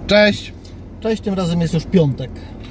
Cześć. Cześć, tym razem jest już piątek.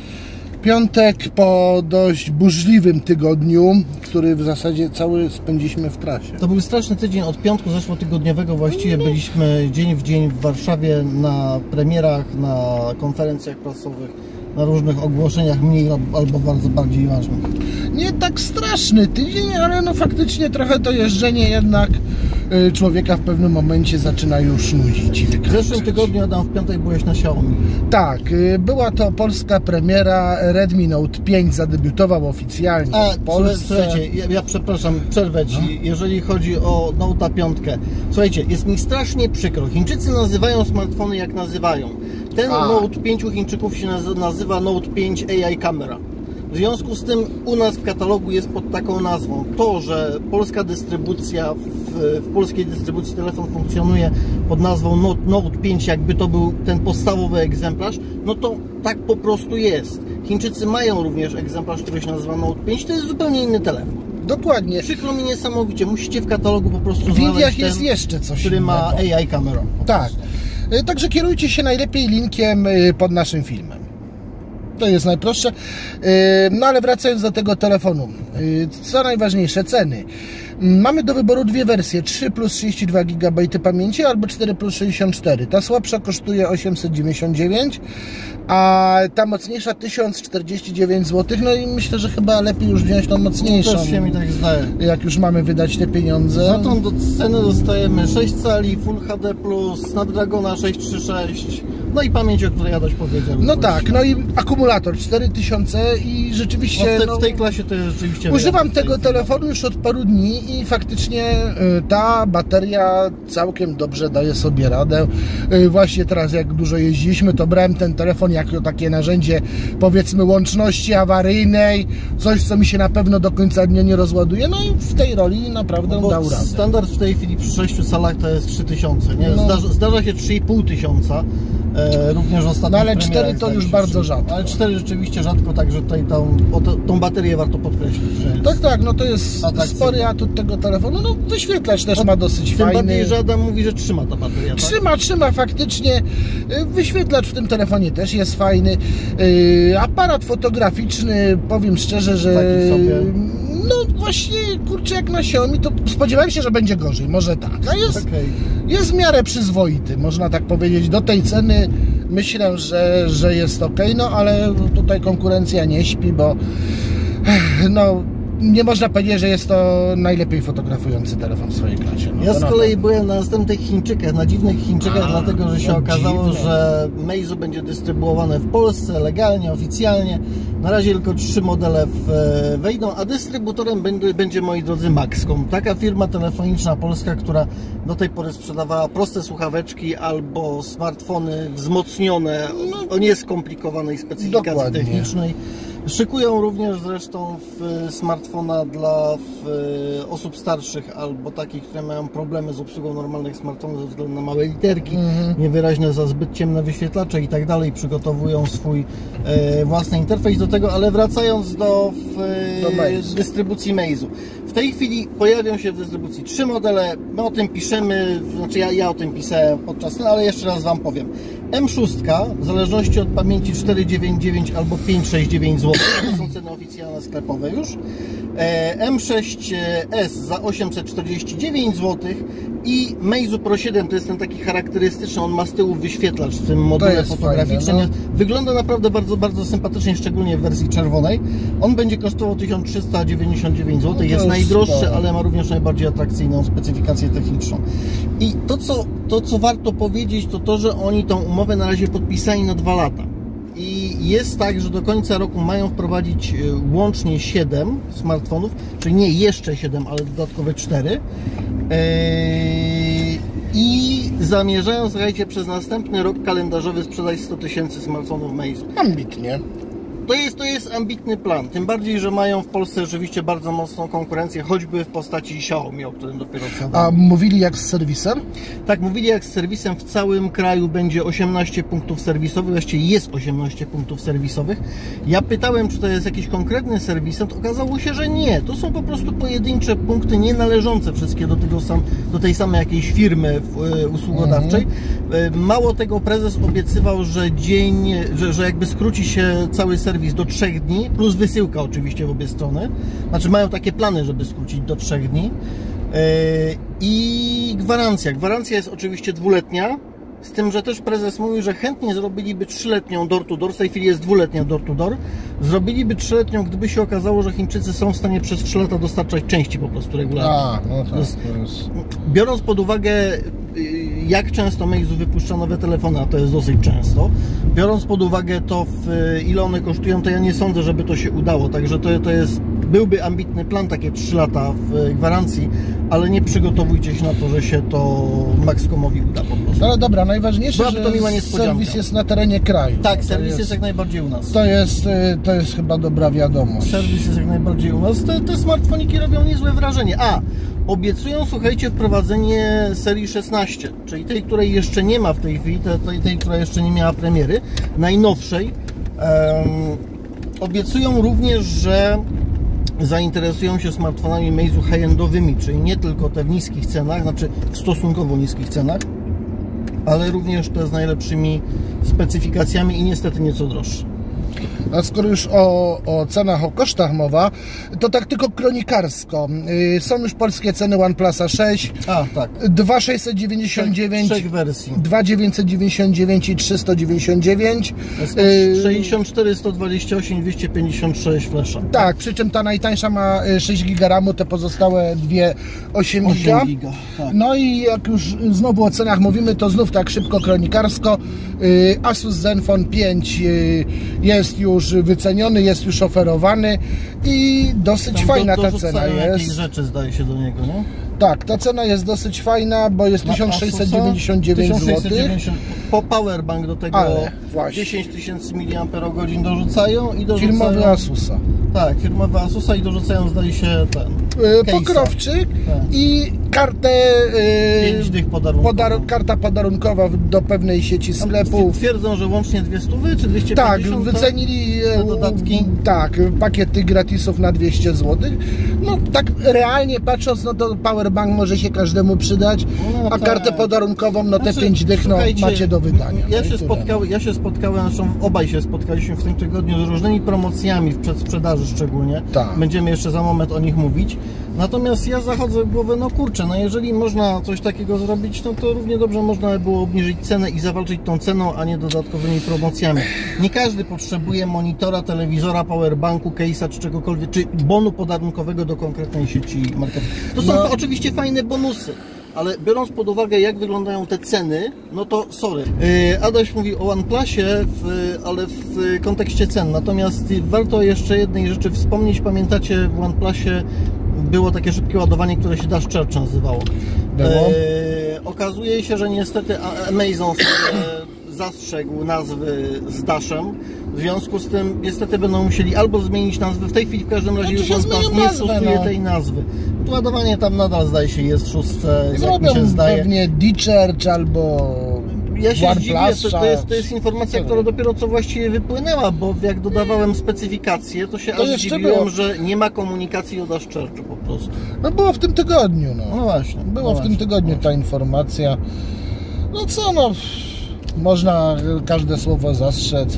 Piątek po dość burzliwym tygodniu, który w zasadzie cały spędziliśmy w trasie. To był straszny tydzień od piątku zeszłotygodniowego. Właściwie byliśmy dzień w dzień w Warszawie na premierach, na konferencjach prasowych, na różnych ogłoszeniach mniej albo bardzo bardziej ważnych. Nie tak straszny tydzień, ale no faktycznie trochę to jeżdżenie jednak człowieka w pewnym momencie zaczyna już nudzić. W zeszłym tygodniu, Adam, w piątek byłeś na Xiaomi. Tak, była to polska premiera. Redmi Note 5 zadebiutował oficjalnie w Polsce. Słuchajcie, ja przepraszam, przerwę Ci, jeżeli chodzi o Note'a 5. Słuchajcie, jest mi strasznie przykro. Chińczycy nazywają smartfony jak nazywają. Ten Note 5 Chińczyków się nazywa Note 5 AI Camera. W związku z tym u nas w katalogu jest pod taką nazwą. To, że polska dystrybucja, w polskiej dystrybucji telefon funkcjonuje pod nazwą Note 5, jakby to był ten podstawowy egzemplarz, no to tak po prostu jest. Chińczycy mają również egzemplarz, który się nazywa Note 5, to jest zupełnie inny telefon. Dokładnie. Przykro mi niesamowicie, musicie w katalogu po prostu w znaleźć Indiach ten, jest jeszcze coś który innego. ma AI camera. Tak. Także kierujcie się najlepiej linkiem pod naszym filmem. To jest najprostsze. No ale wracając do tego telefonu, co najważniejsze, ceny. Mamy do wyboru dwie wersje, 3 plus 32 GB pamięci albo 4 plus 64. Ta słabsza kosztuje 899, a ta mocniejsza 1049 zł. No i myślę, że chyba lepiej już wziąć tą mocniejszą. Też się mi tak zdaje. Jak już mamy wydać te pieniądze. Za tą cenę dostajemy 6 cali, Full HD+, Snapdragona 636, no i pamięć, o której Adaś powiedział. No tak, no i akumulator 4000 i rzeczywiście... No w tej klasie to jest rzeczywiście... Używam tego telefonu już od paru dni i faktycznie ta bateria całkiem dobrze daje sobie radę. Właśnie teraz, jak dużo jeździliśmy, to brałem ten telefon jako takie narzędzie, powiedzmy, łączności awaryjnej, coś, co mi się na pewno do końca dnia nie rozładuje, no i w tej roli naprawdę dał radę. Standard w tej chwili przy 6 salach to jest 3000, nie? No. Zdarza się 3500. Również ostatnio. No ale 4 to już bardzo rzadko. Ale 4 rzeczywiście rzadko, także tutaj tą baterię warto podkreślić. Że Tak, no to jest spory atut tego telefonu. No wyświetlacz też ma dosyć fajny. Tym bardziej, że Adam mówi, że trzyma ta bateria, tak? Trzyma faktycznie. Wyświetlacz w tym telefonie też jest fajny. Aparat fotograficzny, powiem szczerze, że taki sobie. no właśnie, kurczę, jak na Xiaomi, to spodziewałem się, że będzie gorzej, może tak. A jest w miarę przyzwoity, można tak powiedzieć. Do tej ceny myślę, że jest ok, no ale tutaj konkurencja nie śpi, bo no nie można powiedzieć, że jest to najlepiej fotografujący telefon w swojej klasie. No, ja z kolei byłem na następnych Chińczykach, na dziwnych Chińczykach, dlatego że się okazało, że Meizu będzie dystrybuowane w Polsce legalnie, oficjalnie. Na razie tylko 3 modele wejdą, a dystrybutorem będzie, moi drodzy, Maxcom. Taka firma telefoniczna polska, która do tej pory sprzedawała proste słuchaweczki albo smartfony wzmocnione o nieskomplikowanej specyfikacji technicznej. Szykują również zresztą smartfona dla osób starszych albo takich, które mają problemy z obsługą normalnych smartfonów ze względu na małe literki, niewyraźne za zbyt ciemne wyświetlacze i tak dalej. Przygotowują swój własny interfejs do tego, ale wracając do dystrybucji Meizu. W tej chwili pojawią się w dystrybucji 3 modele, my o tym piszemy, znaczy ja o tym pisałem podczas tego, ale jeszcze raz Wam powiem. M6 w zależności od pamięci 499 albo 569 zł, to są ceny oficjalne sklepowe już. M6S za 849 zł i Meizu Pro 7 to jest ten taki charakterystyczny, on ma z tyłu wyświetlacz w tym module fotograficznym. Fajne, no. Wygląda naprawdę bardzo, bardzo sympatycznie, szczególnie w wersji czerwonej. On będzie kosztował 1399 zł, no jest najdroższy, ale ma również najbardziej atrakcyjną specyfikację techniczną. I to co warto powiedzieć, to to, że oni tą umowę na razie podpisali na 2 lata. I jest tak, że do końca roku mają wprowadzić łącznie 7 smartfonów, czyli nie jeszcze 7, ale dodatkowe 4. I zamierzają, słuchajcie, przez następny rok kalendarzowy sprzedać 100 000 smartfonów Meizu. Ambitnie. To jest ambitny plan, tym bardziej, że mają w Polsce rzeczywiście bardzo mocną konkurencję, choćby w postaci Xiaomi, o którym dopiero co. A mówili jak z serwisem? Tak, mówili jak z serwisem. W całym kraju będzie 18 punktów serwisowych, właściwie jest 18 punktów serwisowych. Ja pytałem, czy to jest jakiś konkretny serwisant, okazało się, że nie. To są po prostu pojedyncze punkty, nie należące wszystkie do tej samej jakiejś firmy usługodawczej. Mało tego, prezes obiecywał, że jakby skróci się cały serwis do 3 dni, plus wysyłka oczywiście w obie strony. Znaczy mają takie plany, żeby skrócić do 3 dni. I gwarancja jest oczywiście 2-letnia, z tym, że też prezes mówił, że chętnie zrobiliby 3-letnią door-to-door, w tej chwili jest 2-letnia door-to-door, zrobiliby 3-letnią, gdyby się okazało, że Chińczycy są w stanie przez 3 lata dostarczać części po prostu regularnie. No tak, biorąc pod uwagę, jak często Meizu wypuszcza nowe telefony, a to jest dosyć często, biorąc pod uwagę to, ile one kosztują, to ja nie sądzę, żeby to się udało, także byłby ambitny plan, takie 3 lata w gwarancji, ale nie przygotowujcie się na to, że się to Maxcomowi uda po prostu. Ale dobra, najważniejsze, że serwis jest na terenie kraju. Tak, serwis jest jak najbardziej u nas. To jest chyba dobra wiadomość. Serwis jest jak najbardziej u nas. Te smartfoniki robią niezłe wrażenie. Obiecują, słuchajcie, wprowadzenie serii 16, czyli tej, której jeszcze nie ma w tej chwili, tej, która jeszcze nie miała premiery, najnowszej. Obiecują również, że zainteresują się smartfonami Meizu high-endowymi, czyli nie tylko te w niskich cenach, znaczy w stosunkowo niskich cenach, ale również te z najlepszymi specyfikacjami i niestety nieco droższe. A skoro już o cenach, o kosztach mowa, to tak tylko kronikarsko. Są już polskie ceny OnePlusa 6. Tak. 2,699. 3 wersji. 2,999 i 399. 64, 128, 256 flasha. Tak, przy czym ta najtańsza ma 6 GB RAM, te pozostałe dwie 8 GB. Tak. No i jak już znowu o cenach mówimy, to znów tak szybko kronikarsko. Asus Zenfone 5 jest już wyceniony, jest już oferowany i dosyć fajna ta cena jest. Jakieś rzeczy zdaje się do niego, nie? Tak, ta cena jest dosyć fajna, bo jest 1699 zł. Po powerbank do tego 10 000 mAh dorzucają i dorzucają... Firmowy Asusa. Tak, firmowy Asusa i dorzucają, zdaje się, pokrowczyk i kartę 5 dych karta podarunkowa do pewnej sieci sklepów. Twierdzą, że łącznie 200 czy 250? Tak, wycenili dodatki. Tak, pakiety gratisów na 200 zł. No tak realnie patrząc, no to powerbank może się każdemu przydać, a kartę podarunkową, no te 5 dych macie do wydania. Ja się spotkałem, zresztą obaj się spotkaliśmy w tym tygodniu z różnymi promocjami w przedsprzedaży szczególnie. Tak. Będziemy jeszcze za moment o nich mówić. Natomiast ja zachodzę w głowę, no kurczę, no jeżeli można coś takiego zrobić, no to równie dobrze można by było obniżyć cenę i zawalczyć tą ceną, a nie dodatkowymi promocjami. Nie każdy potrzebuje monitora, telewizora, powerbanku, case'a czy czegokolwiek, czy bonu podarunkowego do konkretnej sieci marketingu. To są oczywiście fajne bonusy, ale biorąc pod uwagę, jak wyglądają te ceny, no to sorry. Adaś mówi o OnePlusie, ale w kontekście cen. Natomiast warto jeszcze jednej rzeczy wspomnieć. Pamiętacie, w OnePlusie było takie szybkie ładowanie, które się Dash Charge nazywało. Okazuje się, że niestety Amazon zastrzegł nazwy z Dashem. W związku z tym niestety będą musieli albo zmienić nazwę. W tej chwili w każdym razie już OnePlus nie stosuje tej nazwy. Ładowanie tam nadal zdaje się jest w 6, jak mi się zdaje. Pewnie D-Charge albo... Ja się zdziwię, to jest informacja, która dopiero co właściwie wypłynęła, bo jak dodawałem specyfikację, to się aż zdziwiłem, że nie ma komunikacji o Dash Charge'u po prostu. No było w tym tygodniu, No właśnie. Było w tym tygodniu ta informacja. No co, można każde słowo zastrzec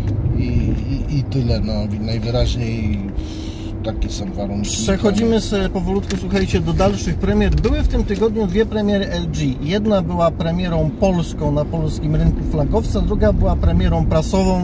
i tyle, najwyraźniej takie są warunki. Przechodzimy sobie powolutku, słuchajcie, do dalszych premier. Były w tym tygodniu 2 premiery LG. Jedna była premierą polską na polskim rynku flagowca, druga była premierą prasową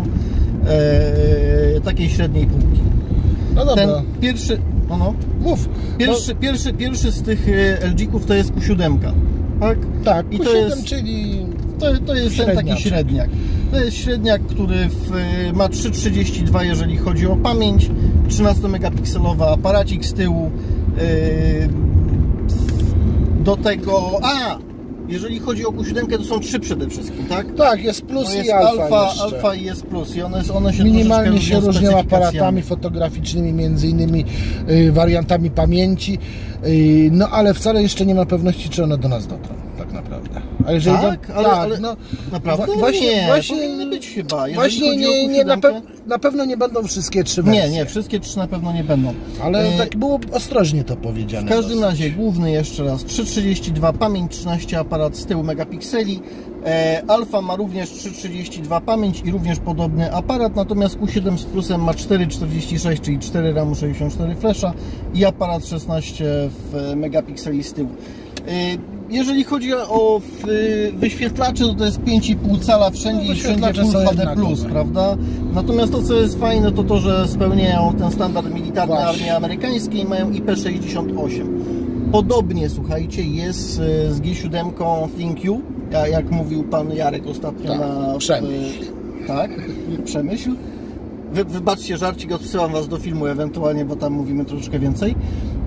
takiej średniej półki. No dobra. Ten pierwszy... Mów. Pierwszy z tych LG-ków to jest Q7. Tak? Tak, i Q7, to jest, czyli... To jest ten taki średniak. To jest średniak, który ma 3,32 jeżeli chodzi o pamięć, 13-megapikselowy aparacik z tyłu. Do tego... jeżeli chodzi o Q7, to są 3 przede wszystkim, tak? Tak, jest plus jest i alfa alfa i jest plus i one się minimalnie się różnią aparatami specyfikacjami fotograficznymi, między innymi wariantami pamięci, no ale wcale jeszcze nie ma pewności, czy one do nas dotrą, tak naprawdę. A jeżeli tak? Ale no, naprawdę? Właśnie powinny być chyba. Właśnie na pewno nie będą wszystkie 3 wersje. Nie, wszystkie 3 na pewno nie będą. Ale tak było ostrożnie to powiedziane. W każdym razie główny jeszcze raz 3,32, pamięć 13, aparat z tyłu megapikseli. Alfa ma również 3,32 pamięć i również podobny aparat, natomiast Q7 z plusem ma 4,46, czyli 4 RAM, 64 flasha i aparat 16 megapikseli z tyłu. Jeżeli chodzi o wyświetlacze, to jest 5,5 cala wszędzie i wszędzie Full HD+, prawda? Natomiast to, co jest fajne, to to, że spełniają ten standard militarny armii amerykańskiej i mają IP68. Podobnie, słuchajcie, jest z G7 ThinQ, jak mówił pan Jarek ostatnio na Przemyśl. Tak, Przemyśl. Wybaczcie żarcik, odsyłam was do filmu ewentualnie, bo tam mówimy troszeczkę więcej.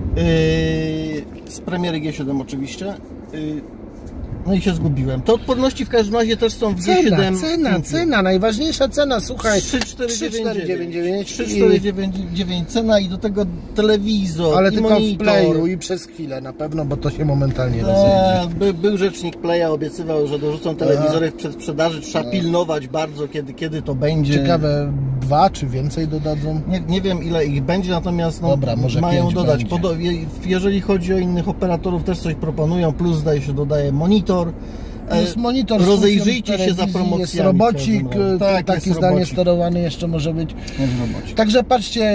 Z premiery G7 oczywiście. No i się zgubiłem. Te odporności w każdym razie też są w G7. Cena, najważniejsza cena, słuchaj. 3,499 cena i do tego telewizor, ale i tylko monitor. w Playu i przez chwilę na pewno, bo to się momentalnie rozejdzie. Był rzecznik Playa, obiecywał, że dorzucą telewizory w przedsprzedaży. Trzeba pilnować bardzo, kiedy to będzie. Ciekawe, 2 czy więcej dodadzą? Nie wiem, ile ich będzie, natomiast dobra, może mają dodać. Jeżeli chodzi o innych operatorów, też coś proponują, plus zdaje się dodaje monitor. Monitor, rozejrzyjcie się za promocjami. Jest robocik, taki zdalnie sterowany jeszcze może być. Także patrzcie,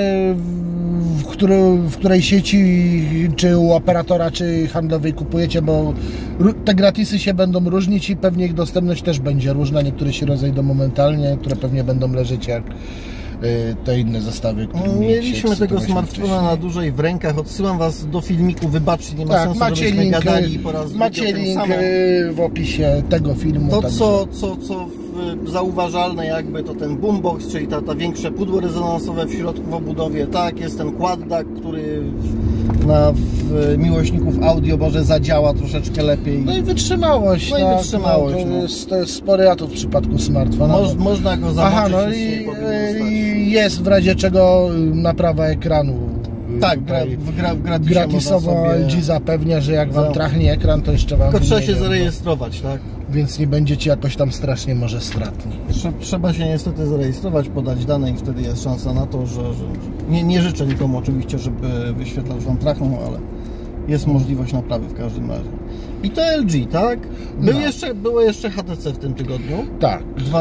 w której sieci, czy u operatora, czy handlowej kupujecie, bo te gratisy się będą różnić i pewnie ich dostępność też będzie różna. Niektóre się rozejdą momentalnie, niektóre pewnie będą leżeć jak te inne zestawy, które mieliśmy tego smartfona na dłużej w rękach. Odsyłam was do filmiku, wybaczcie, nie ma sensu, żebyśmy gadali po raz macie link w opisie tego filmu. To co zauważalne jakby, to ten boombox, czyli ta większe pudło rezonansowe w środku w obudowie. Tak, jest ten quad DAC, który w miłośników audio może zadziała troszeczkę lepiej. No i wytrzymałość. To jest spory atut w przypadku smartfona. Można go zamoczyć. I jest w razie czego naprawa ekranu. Tak, gratisowo LG zapewnia, że jak wam trachnie ekran, to jeszcze wam... Tylko trzeba się zarejestrować, tak? Więc nie będziecie jakoś tam strasznie może stratni. Trzeba się niestety zarejestrować, podać dane i wtedy jest szansa na to, że nie życzę nikomu oczywiście, żeby wyświetlacz wam trachnął, ale jest możliwość naprawy w każdym razie. I to LG, tak? Było jeszcze HTC w tym tygodniu. Tak.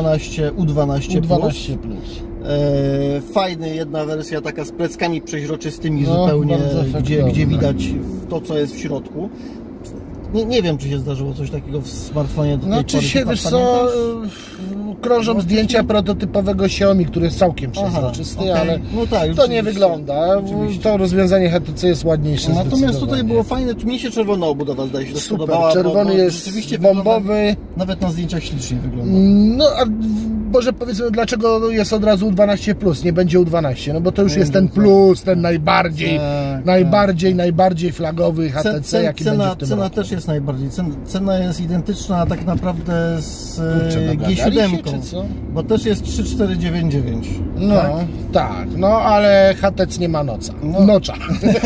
U12 Plus. Fajny, jedna wersja taka z pleckami przeźroczystymi zupełnie, gdzie widać to, co jest w środku. Nie wiem, czy się zdarzyło coś takiego w smartfonie do tej pory. Wiesz co, krążą zdjęcia prototypowego Xiaomi, który jest całkiem przezroczysty, ale to nie wygląda. To rozwiązanie HTC jest ładniejsze. Natomiast tutaj było fajne, mi się czerwona obudowa zdaje się spodobała. Czerwony jest bombowy. Nawet na zdjęciach ślicznie wygląda. No a może powiedzmy, dlaczego jest od razu U12 Plus, nie będzie U12, no bo to już jest ten plus, ten najbardziej flagowy HTC, jaki będzie w tym cena roku. Też jest najbardziej. Cena jest identyczna tak naprawdę z G7, bo też jest 3,499. No, tak, ale HTC nie ma nocza.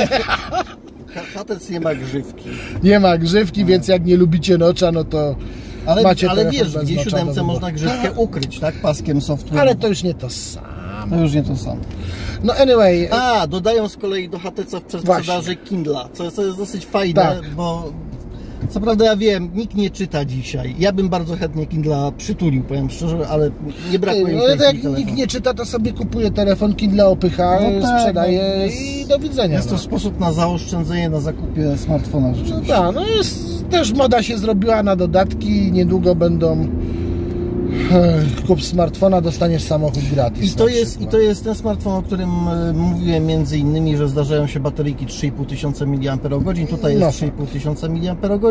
HTC nie ma grzywki. Nie ma grzywki, więc jak nie lubicie nocza, no to macie ale wiesz, w G7 można grzywkę ukryć, tak? Paskiem software. Ale to już nie to samo. No anyway. Dodają z kolei do HTC w przedsprzedaży Kindla, co jest dosyć fajne, bo co prawda ja wiem, nikt nie czyta dzisiaj. Ja bym bardzo chętnie Kindla przytulił, powiem szczerze, ale nie brakuje mi ale jak nikt nie czyta, to sobie kupuje telefon, Kindla opycha, sprzedaje i do widzenia. Jest to sposób na zaoszczędzenie na zakupie smartfona rzeczywiście. Też moda się zrobiła na dodatki, niedługo będą kup smartfona, dostaniesz samochód gratis. I to jest ten smartfon, o którym mówiłem między innymi, że zdarzają się bateryjki 3500 mAh. Tutaj jest 3500 mAh.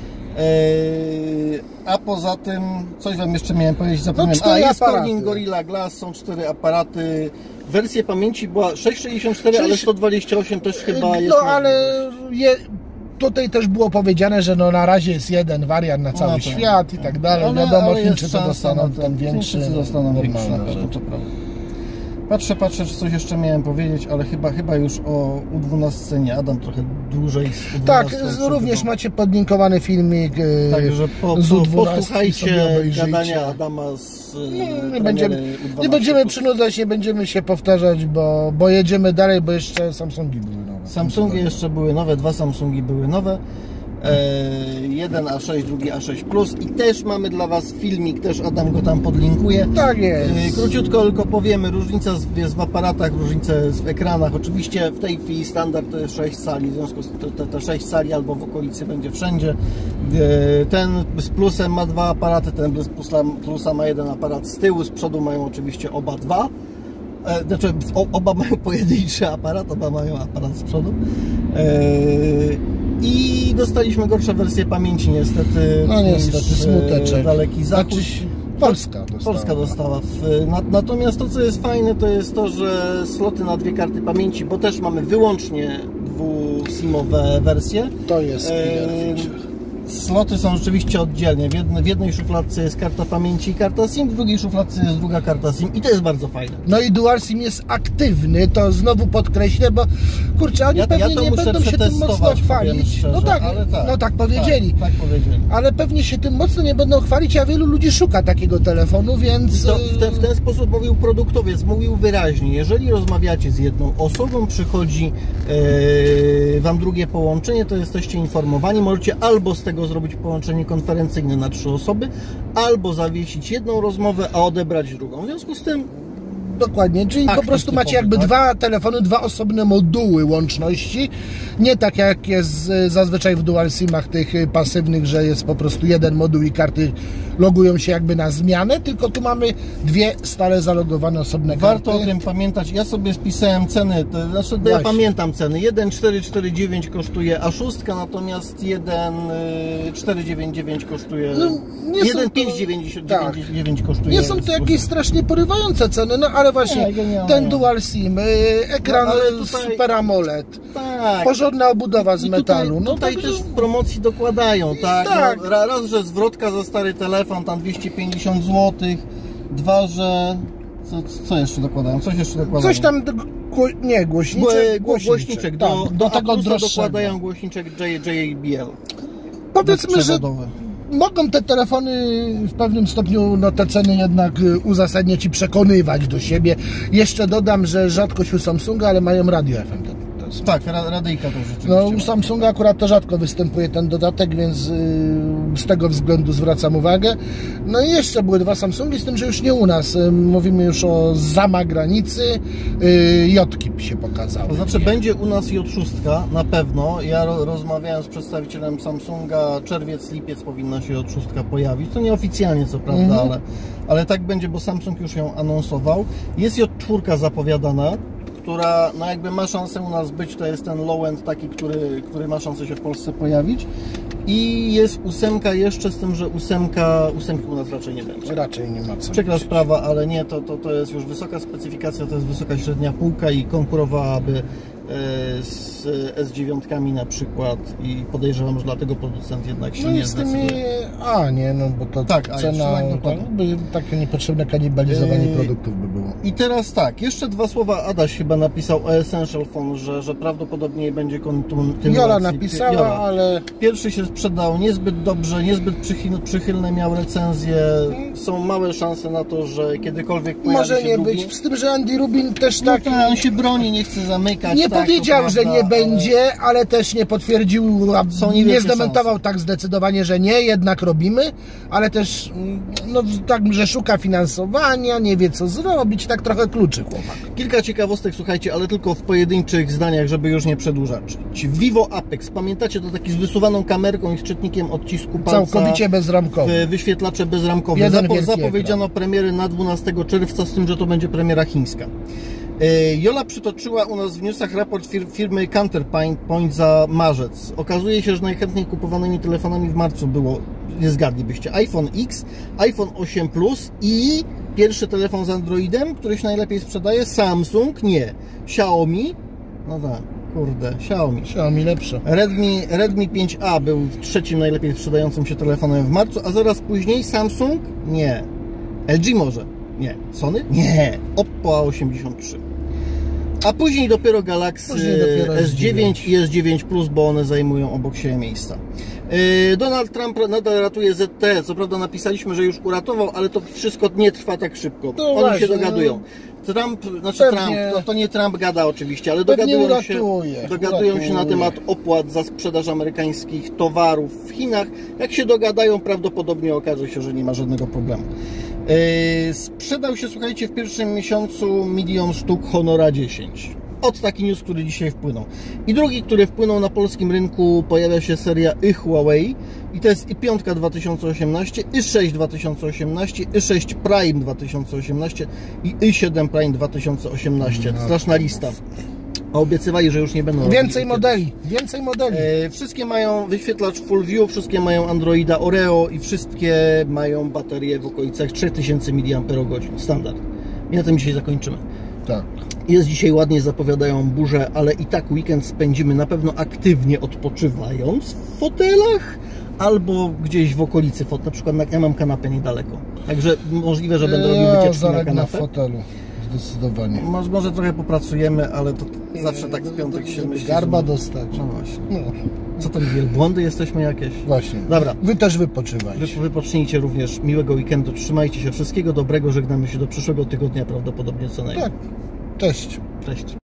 A poza tym, coś wam jeszcze miałem powiedzieć, zapomniałem. Jest Corning Gorilla Glass, są 4 aparaty. Wersja pamięci była 664, ale 128 też chyba jest. ale tutaj też było powiedziane, że no na razie jest jeden wariant na cały świat i tak dalej. Wiadomo, Chińczycy dostaną ten większy. Dostaną większy, to prawda. Patrzę, czy coś jeszcze miałem powiedzieć, ale chyba już o U12 nie. Adam trochę dłużej z U12. Tak, również macie podlinkowany filmik także z U12. Posłuchajcie gadania Adama z nie będziemy przynudzać, nie będziemy się powtarzać, bo jedziemy dalej, bo jeszcze Samsungi były nowe. Samsungi jeszcze były nowe, 2 Samsungi były nowe. Jeden A6, drugi A6 Plus i też mamy dla Was filmik, też Adam go tam podlinkuje. Tak jest. Króciutko tylko powiemy, różnica jest w aparatach, różnica jest w ekranach. Oczywiście w tej chwili standard to jest 6 cali, w związku z tym te 6 cali albo w okolicy będzie wszędzie. Ten z Plusem ma 2 aparaty, ten bez Plusa ma 1 aparat z tyłu, z przodu mają oczywiście oba 2. Znaczy oba mają pojedynczy aparat, oba mają aparat z przodu. I dostaliśmy gorsze wersje pamięci niestety. No niestety, smuteczek. Daleki Zachód. Polska dostała. Natomiast to, co jest fajne, to jest to, że sloty na 2 karty pamięci, bo też mamy wyłącznie dwu-SIM-owe wersje. To jest Sloty są rzeczywiście oddzielnie. W jednej szufladce jest karta pamięci i karta SIM, w drugiej szufladce jest druga karta SIM i to jest bardzo fajne. No i Dual SIM jest aktywny, to znowu podkreślę, bo kurczę, oni pewnie nie będą się tym mocno chwalić. Szczerze, no tak powiedzieli. Tak powiedzieli. Ale pewnie się tym mocno nie będą chwalić, a wielu ludzi szuka takiego telefonu, więc... W ten sposób mówił produktowiec, mówił wyraźnie, jeżeli rozmawiacie z jedną osobą, przychodzi Wam drugie połączenie, to jesteście informowani, możecie albo z tego zrobić połączenie konferencyjne na 3 osoby, albo zawiesić jedną rozmowę, a odebrać drugą. W związku z tym dokładnie, czyli po prostu macie jakby 2 telefony, 2 osobne moduły łączności. Nie tak jak jest zazwyczaj w Dual SIM-ach tych pasywnych, że jest po prostu jeden moduł i karty logują się jakby na zmianę, tylko tu mamy 2 stale zalogowane osobne karty. Warto o tym pamiętać. Ja sobie spisałem ceny, ja pamiętam ceny. 1,449 kosztuje A6, natomiast 1,499 kosztuje... 1,599 kosztuje... Nie są to jakieś strasznie porywające ceny, no ale właśnie ten Dual SIM, ekran Super AMOLED, porządna obudowa z metalu. Tutaj też w promocji dokładają, tak? No, raz, że zwrotka za stary telefon, tam 250 zł, 2, że... Co jeszcze dokładają? Coś tam, głośniczek. Do tego dokładają głośniczek JBL. Powiedzmy, że mogą te telefony w pewnym stopniu te ceny jednak uzasadniać i przekonywać do siebie. Jeszcze dodam, że rzadkość u Samsunga, ale mają radio FM. Tak, radyjka to rzeczywiście. No u Samsunga akurat to rzadko występuje ten dodatek, więc z tego względu zwracam uwagę. No i jeszcze były 2 Samsungi, z tym, że już nie u nas. Mówimy już o zama granicy. J-Kip się pokazało. To znaczy będzie u nas J6 na pewno. Ja rozmawiałem z przedstawicielem Samsunga, czerwiec, lipiec powinna się J6 pojawić. To nieoficjalnie co prawda, ale tak będzie, bo Samsung już ją anonsował. Jest J4 zapowiadana, która no jakby ma szansę u nas być, to jest ten low-end taki, który ma szansę się w Polsce pojawić. I jest 8 jeszcze, z tym, że 8 u nas raczej nie będzie. Raczej nie ma co. Przykra sprawa, ale nie, to jest już wysoka specyfikacja, to jest wysoka średnia półka i konkurowałaby z S9 na przykład i podejrzewam, że dlatego producent jednak się nie zdecyduje. Bo to cena, takie niepotrzebne kanibalizowanie produktów by było. I teraz tak, jeszcze 2 słowa. Adaś chyba napisał o Essential Phone, że prawdopodobnie będzie kontynuacja. Jola napisała, ale... Pierwszy się sprzedał niezbyt dobrze, niezbyt przychylne miał recenzje. Są małe szanse na to, że kiedykolwiek pojawi może się nie drugi. być, z tym, że Andy Rubin też tak... on się broni, nie chce zamykać. Nie powiedział, że nie będzie, ale też nie potwierdził, nie zdementował tak zdecydowanie, że nie, jednak robimy, ale też tak, że szuka finansowania, nie wie co zrobić, tak trochę kluczy chłopak. Kilka ciekawostek, słuchajcie, ale tylko w pojedynczych zdaniach, żeby już nie przedłużać. Vivo Apex, pamiętacie, to taki z wysuwaną kamerką i z czytnikiem odcisku palca. Całkowicie bezramkowy. Wyświetlacze bezramkowe. Zapowiedziano premiery na 12 czerwca, z tym, że to będzie premiera chińska. Jola przytoczyła u nas w newsach raport firmy Counterpoint za marzec. Okazuje się, że najchętniej kupowanymi telefonami w marcu było, nie zgadlibyście, iPhone X, iPhone 8 Plus i pierwszy telefon z Androidem, który się najlepiej sprzedaje, Samsung, nie, Xiaomi, no tak. Kurde, Xiaomi. Xiaomi lepsze. Redmi 5A był trzecim najlepiej sprzedającym się telefonem w marcu, a zaraz później Samsung? Nie. LG może? Nie. Sony? Nie. Oppo A83. A później dopiero Galaxy S9 i S9 Plus, bo one zajmują obok siebie miejsca. Donald Trump nadal ratuje ZTE. Co prawda napisaliśmy, że już uratował, ale to wszystko nie trwa tak szybko. No Oni właśnie, się dogadują. Trump, to nie Trump gada oczywiście, ale dogadują się na temat opłat za sprzedaż amerykańskich towarów w Chinach. Jak się dogadają, prawdopodobnie okaże się, że nie ma żadnego problemu. Sprzedał się, słuchajcie, w pierwszym miesiącu 1 milion sztuk Honora 10. Od taki news, który dzisiaj wpłynął. I drugi, który wpłynął na polskim rynku, pojawia się seria Huawei. I to jest i5 2018, i6 2018, i6 Prime 2018 i i7 Prime 2018. Straszna lista. A obiecywali, że już nie będą więcej modeli. Wszystkie mają wyświetlacz Full View, wszystkie mają Androida Oreo i wszystkie mają baterie w okolicach 3000 mAh. Standard. I na tym dzisiaj zakończymy. Tak. Jest dzisiaj ładnie, zapowiadają burze, ale i tak weekend spędzimy na pewno aktywnie odpoczywając w fotelach albo gdzieś w okolicy, na przykład ja mam kanapę niedaleko. Także możliwe, że będę robił wycieczki na kanapę. Na fotelu. Zdecydowanie. Może trochę popracujemy, ale to zawsze tak w piątek się myśli. Garba dostać. No właśnie. No. Co to, wielbłądy jesteśmy jakieś? Właśnie. Dobra. Wy też wypoczywajcie. Wypocznijcie również miłego weekendu. Trzymajcie się. Wszystkiego dobrego. Żegnamy się do przyszłego tygodnia prawdopodobnie co najmniej. Tak. Cześć. Cześć.